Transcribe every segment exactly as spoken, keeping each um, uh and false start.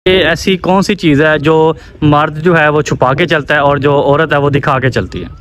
ये ऐसी कौन सी चीज़ है जो मर्द जो है वो छुपा के चलता है और जो औरत है वो दिखा के चलती है?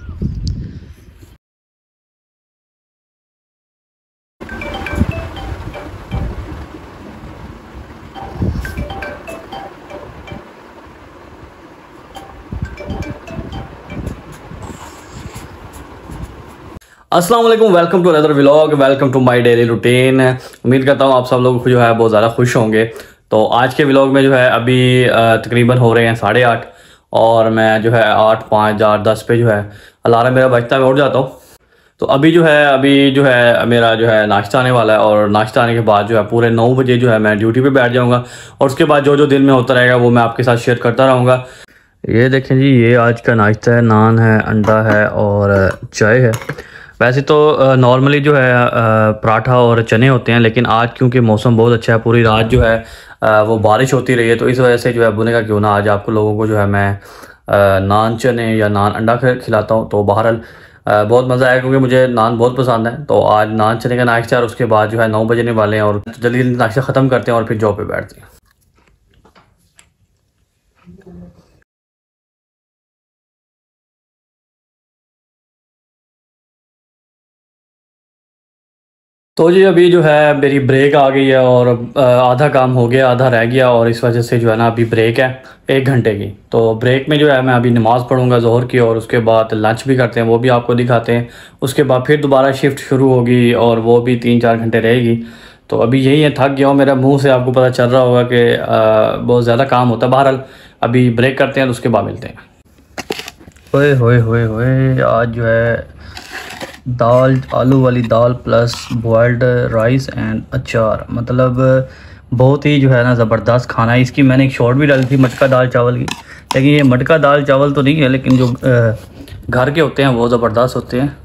अस्सलाम वालेकुम, welcome to another vlog, welcome to my daily routine. उम्मीद करता हूँ आप सब लोग जो है बहुत ज़्यादा खुश होंगे। तो आज के व्लॉग में जो है अभी तकरीबन हो रहे हैं साढ़े आठ और मैं जो है आठ पाँच आठ दस पे जो है अलार्म मेरा बजता है, मैं उठ जाता हूँ। तो अभी जो है अभी जो है मेरा जो है नाश्ता आने वाला है और नाश्ता आने के बाद जो है पूरे नौ बजे जो है मैं ड्यूटी पे बैठ जाऊँगा और उसके बाद जो जो दिन में होता रहेगा वो मैं आपके साथ शेयर करता रहूँगा। ये देखें जी, ये आज का नाश्ता है, नान है, अंडा है और चाय है। वैसे तो नॉर्मली जो है पराठा और चने होते हैं, लेकिन आज क्योंकि मौसम बहुत अच्छा है, पूरी रात जो है आ, वो बारिश होती रही है, तो इस वजह से जो है बुने का क्यों ना आज आपको लोगों को जो है मैं आ, नान चने या नान अंडा खिलाता हूँ। तो बहरहाल बहुत मज़ा आया क्योंकि मुझे नान बहुत पसंद है। तो आज नान चने का नाश्ता और उसके बाद जो है नौ बजने वाले हैं और जल्दी जल्दी नाश्ता ख़त्म करते हैं और फिर जॉब पे बैठते हैं। तो जी अभी जो है मेरी ब्रेक आ गई है और आधा काम हो गया, आधा रह गया और इस वजह से जो है ना अभी ब्रेक है एक घंटे की। तो ब्रेक में जो है मैं अभी नमाज़ पढ़ूंगा ज़ोहर की और उसके बाद लंच भी करते हैं, वो भी आपको दिखाते हैं। उसके बाद फिर दोबारा शिफ्ट शुरू होगी और वो भी तीन चार घंटे रहेगी। तो अभी यही है, थक गया हूँ, मेरा मुँह से आपको पता चल रहा होगा कि बहुत ज़्यादा काम होता है। बहरहाल अभी ब्रेक करते हैं तो उसके बाद मिलते हैं। ओए होए होए होए, आज जो है दाल, आलू वाली दाल प्लस बॉयल्ड राइस एंड अचार, मतलब बहुत ही जो है ना ज़बरदस्त खाना है। इसकी मैंने एक शॉर्ट भी डाली थी मटका दाल चावल की, लेकिन ये मटका दाल चावल तो नहीं है, लेकिन जो घर के होते हैं वो ज़बरदस्त होते हैं।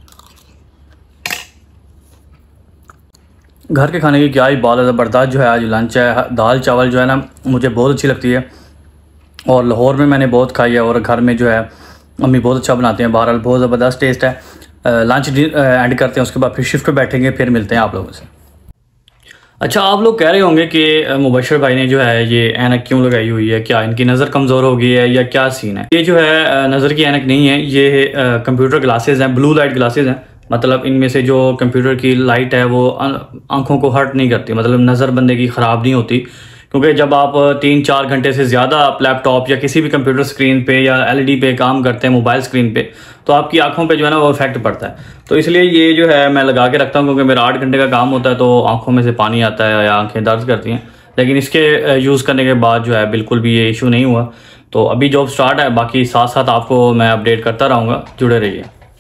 घर के खाने की क्या ही बात है, ज़बरदस्त जो है आज लंच है। दाल चावल जो है ना मुझे बहुत अच्छी लगती है और लाहौर में मैंने बहुत खाई है और घर में जो है मम्मी बहुत अच्छा बनाते हैं। बहरहाल बहुत ज़बरदस्त टेस्ट है। लंच एंड करते हैं, उसके बाद फिर शिफ्ट पे बैठेंगे, फिर मिलते हैं आप लोगों से। अच्छा, आप लोग कह रहे होंगे कि मुबशर भाई ने जो है ये ऐनक क्यों लगाई हुई है, क्या इनकी नज़र कमज़ोर हो गई है या क्या सीन है? ये जो है नज़र की ऐनक नहीं है, ये कंप्यूटर ग्लासेस हैं, ब्लू लाइट ग्लासेस हैं। मतलब इनमें से जो कंप्यूटर की लाइट है वो आंखों को हर्ट नहीं करती, मतलब नज़र बंदे की ख़राब नहीं होती। क्योंकि जब आप तीन चार घंटे से ज़्यादा आप लैपटॉप या किसी भी कंप्यूटर स्क्रीन पे या एलईडी पे काम करते हैं, मोबाइल स्क्रीन पे, तो आपकी आंखों पे जो है ना वो इफेक्ट पड़ता है। तो इसलिए ये जो है मैं लगा के रखता हूँ, क्योंकि मेरा आठ घंटे का काम होता है तो आंखों में से पानी आता है या आंखें दर्द करती हैं। लेकिन इसके यूज़ करने के बाद जो है बिल्कुल भी ये इशू नहीं हुआ। तो अभी जॉब स्टार्ट है, बाकी साथ साथ आपको मैं अपडेट करता रहूँगा, जुड़े रहिए।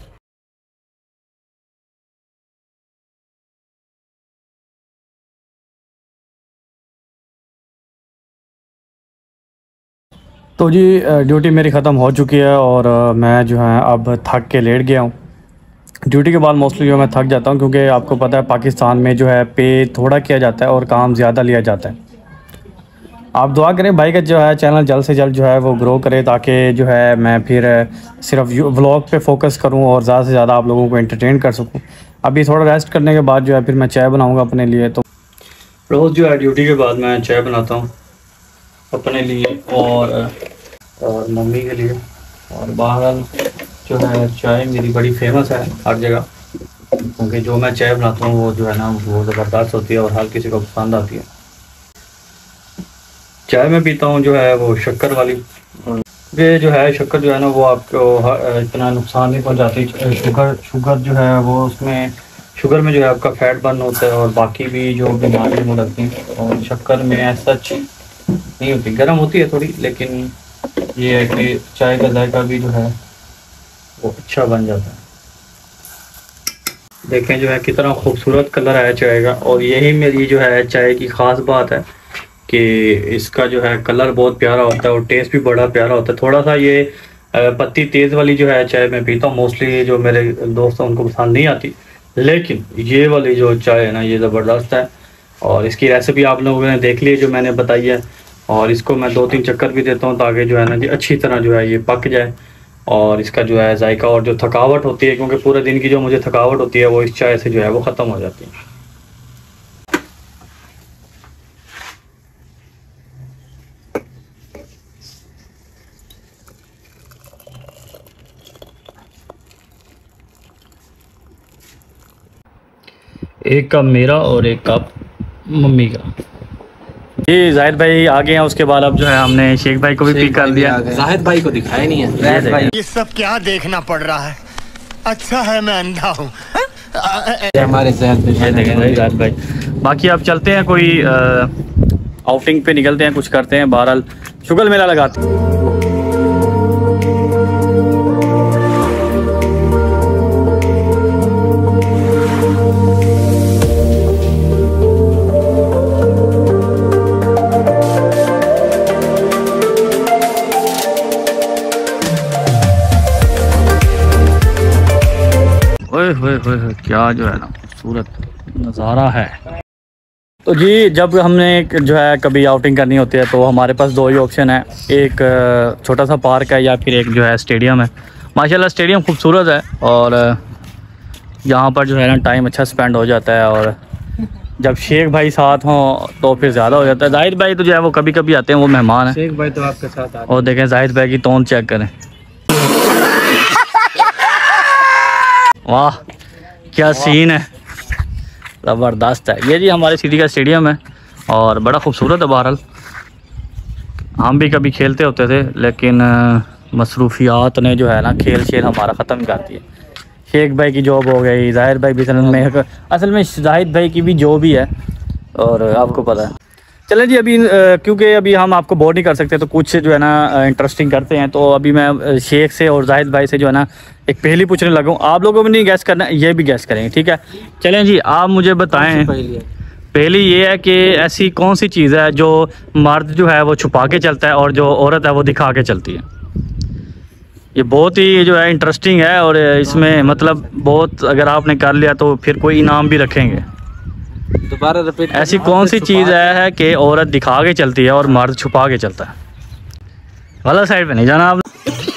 तो जी ड्यूटी मेरी ख़त्म हो चुकी है और मैं जो है अब थक के लेट गया हूँ। ड्यूटी के बाद मोस्टली जो मैं थक जाता हूँ, क्योंकि आपको पता है पाकिस्तान में जो है पे थोड़ा किया जाता है और काम ज़्यादा लिया जाता है। आप दुआ करें भाई का जो है चैनल जल्द से जल्द जो है वो ग्रो करे, ताकि जो है मैं फिर सिर्फ व्लॉग पे फोकस करूँ और ज़्यादा से ज़्यादा आप लोगों को एंटरटेन कर सकूँ। अभी थोड़ा रेस्ट करने के बाद जो है फिर मैं चाय बनाऊँगा अपने लिए। तो रोज़ जो है ड्यूटी के बाद मैं चाय बनाता हूँ अपने लिए और और मम्मी के लिए। और बहरहाल जो है चाय मेरी बड़ी फेमस है हर जगह, क्योंकि जो मैं चाय बनाता हूँ वो जो है ना वो ज़बरदस्त होती है और हर किसी को पसंद आती है। चाय में पीता हूँ जो है वो शक्कर वाली। ये जो है शक्कर जो है ना वो आपको इतना नुकसान नहीं पहुँचाती। शुगर शुगर जो है वो उसमें शुगर में जो है आपका फैट बर्न होता है और बाकी भी जो बीमारियाँ हो लगती हैं। और शक्कर में ऐसा अच्छी नहीं होती, गर्म होती है थोड़ी, लेकिन ये है कि चाय का जायका भी जो है वो अच्छा बन जाता है। देखें जो है कितना खूबसूरत कलर है चाय का, और यही मेरी जो है चाय की ख़ास बात है कि इसका जो है कलर बहुत प्यारा होता है और टेस्ट भी बड़ा प्यारा होता है। थोड़ा सा ये पत्ती तेज़ वाली जो है चाय मैं पीता हूँ, मोस्टली जो मेरे दोस्त हैं उनको पसंद नहीं आती, लेकिन ये वाली जो चाय है ना ये ज़बरदस्त है। और इसकी रेसिपी आप लोगों ने देख ली है जो मैंने बताई है, और इसको मैं दो तीन चक्कर भी देता हूँ ताकि जो है ना जी अच्छी तरह जो है ये पक जाए और इसका जो है जायका और जो थकावट होती है, क्योंकि पूरे दिन की जो मुझे थकावट होती है वो इस चाय से जो है वो ख़त्म हो जाती है। एक कप मेरा और एक कप मम्मी का। जी जाहिद भाई आ गए हैं। उसके बाद अब जो है हमने शेख भाई को भी पिक कर लिया। जाहिद भाई को दिखाया नहीं है। जाहिद भाई ये सब क्या देखना पड़ रहा है। अच्छा है मैं अंधा हूँ। हमारे जाहिद भाई। बाकी अब चलते हैं, कोई आउटिंग पे निकलते हैं, कुछ करते हैं। बहरहाल शुगल मेला लगाते हैं। ओए होए होए क्या जो है ना खूबसूरत नज़ारा है। तो जी जब हमने जो है कभी आउटिंग करनी होती है तो हमारे पास दो ही ऑप्शन है, एक छोटा सा पार्क है या फिर एक जो है स्टेडियम है। माशाल्लाह स्टेडियम खूबसूरत है और यहाँ पर जो है ना टाइम अच्छा स्पेंड हो जाता है, और जब शेख भाई साथ हों तो फिर ज़्यादा हो जाता है। जाहिद भाई तो जो है वो कभी कभी आते हैं, वो मेहमान हैं। शेख भाई तो आपके साथ आते हैं। और देखें जाहिद भाई की तोन चेक करें, वाह क्या सीन है, ज़बरदस्त है। ये जी हमारे सिटी का स्टेडियम है और बड़ा खूबसूरत है। बहरहाल हम भी कभी खेलते होते थे, लेकिन मसरूफियात ने जो है ना खेल शेल हमारा ख़त्म कर दिया। शेख भाई की जॉब हो गई, जाहिद भाई भी असल में असल में जाहिद भाई की भी जॉब ही है, और आपको पता है। चलें जी अभी क्योंकि अभी हम आपको बोर नहीं कर सकते तो कुछ जो है ना इंटरेस्टिंग करते हैं। तो अभी मैं शेख से और जाहिद भाई से जो है ना एक पहेली पूछने लगा हूँ। आप लोगों को भी नहीं गैस करना, ये भी गैस करेंगे, ठीक है। चलें जी आप मुझे बताएं, पहली ये है कि ऐसी कौन सी चीज़ है जो मर्द जो है वो छुपा के चलता है और जो औरत है वो दिखा के चलती है। ये बहुत ही जो है इंटरेस्टिंग है, और इसमें मतलब बहुत अगर आपने कर लिया तो फिर कोई इनाम भी रखेंगे। दोबारा रिपीट। ऐसी कौन सी चीज़ है कि औरत दिखा के चलती है और मर्द छुपा के चलता है। गलत साइड पे नहीं जाना आप।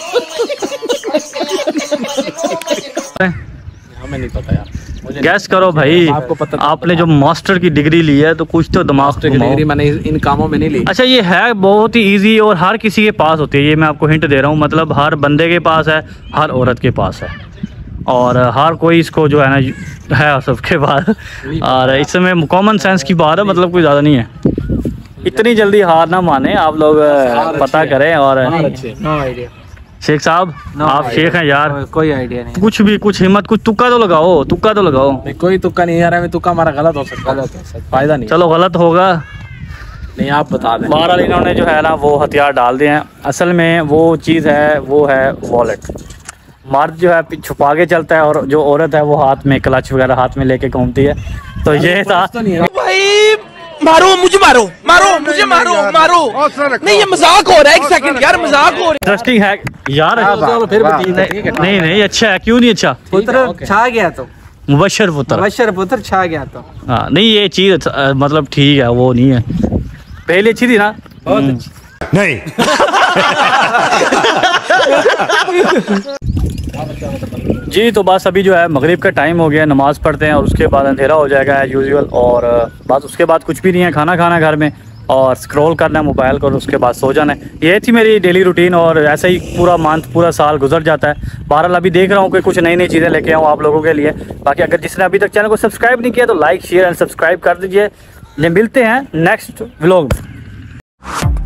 हमें नहीं पता यार, मुझे गैस करो भाई। आपको पता, आपने जो मास्टर की डिग्री ली है तो कुछ तो दिमाग की डिग्री मैंने इन कामों में नहीं ली। अच्छा ये है बहुत ही इजी और हर किसी के पास होती है, ये मैं आपको हिंट दे रहा हूँ। मतलब हर बंदे के पास है, हर औरत के पास है, और हर कोई इसको जो है ना है सबके पास। और इसमें कॉमन सेंस की बात है, मतलब कोई ज़्यादा नहीं है। इतनी जल्दी हार ना माने आप लोग, पता करें। और शेख साहब आप शेख हैं यार, कोई आइडिया नहीं। कुछ भी कुछ हिम्मत, कुछ तुक्का तो लगाओ, तुक्का तो लगाओ। नहीं कोई तुक्का नहीं यार, हमें तुक्का हमारा गलत हो सकता है, फायदा नहीं। चलो गलत होगा नहीं, आप बता दें। बहरहाल इन्होंने जो है ना वो हथियार डाल दिए हैं। असल में वो चीज़ है, वो है वॉलेट। मर्द जो है छुपा के चलता है और जो औरत है वो हाथ में क्लच वगैरह हाथ में लेके घूमती है। तो ये था भाई, मारो मुझे, मारो मारो मुझे, मारो मारो। नहीं ये मजाक हो रहा है, एक सेकंड यार, मजाक हो रहा है। इंटरेस्टिंग है यार। फिर नहीं नहीं अच्छा है, क्यों नहीं अच्छा। पुत्र छा गया तो मुबशर पुत्र, मुबशर पुत्र छा गया तो। हाँ नहीं ये चीज़ मतलब ठीक है, वो नहीं है। पहले अच्छी थी ना, बहुत अच्छी। नहीं जी। तो बस अभी जो है मगरिब का टाइम हो गया, नमाज़ पढ़ते हैं और उसके बाद अंधेरा हो जाएगा एज यूजुअल। और बस उसके बाद कुछ भी नहीं है, खाना खाना घर में और स्क्रॉल करना है मोबाइल को, और उसके बाद सो जाना है। ये थी मेरी डेली रूटीन, और ऐसा ही पूरा मंथ पूरा साल गुजर जाता है। बहरहाल अभी देख रहा हूँ कि कुछ नई नई चीज़ें लेके आऊँ आप लोगों के लिए। बाकी अगर जिसने अभी तक चैनल को सब्सक्राइब नहीं किया तो लाइक शेयर एंड सब्सक्राइब कर दीजिए। मिलते हैं नेक्स्ट व्लॉग में।